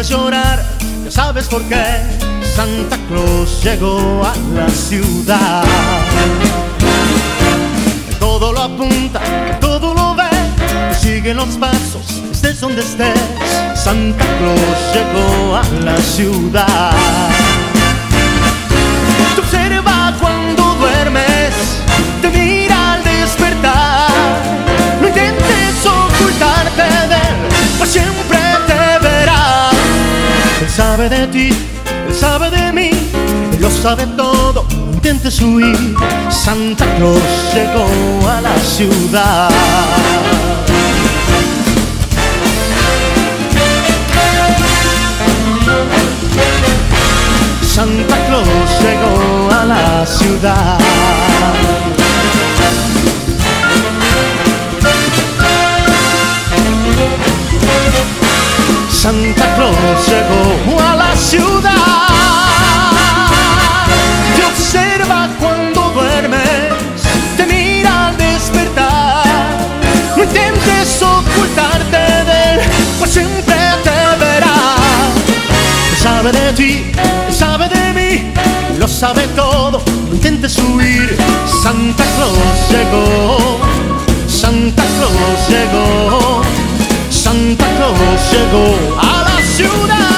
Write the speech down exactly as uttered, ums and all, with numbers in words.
puedes llorar, ya sabes por qué. Santa Claus llegó a la ciudad. Todo lo apunta, todo lo ve, sigue los pasos, estés donde estés. Santa Claus llegó a la ciudad. Te observa cuando duermes, te mira al despertar. No intentes ocultarte de él, pues siempre te verá. Él sabe de ti, él sabe de mí, él lo sabe todo, no intentes huir. Santa Claus llegó a la ciudad. Santa Claus llegó a la ciudad. Santa Claus llegó a la ciudad. Te observa cuando duermes, te mira al despertar. No intentes ocultarte de él, pues siempre te verá. Él sabe de ti, él sabe de mí, lo sabe todo, no intentes huir. Santa Claus llegó, Santa Claus llegó, Santa Claus llegó a la ciudad.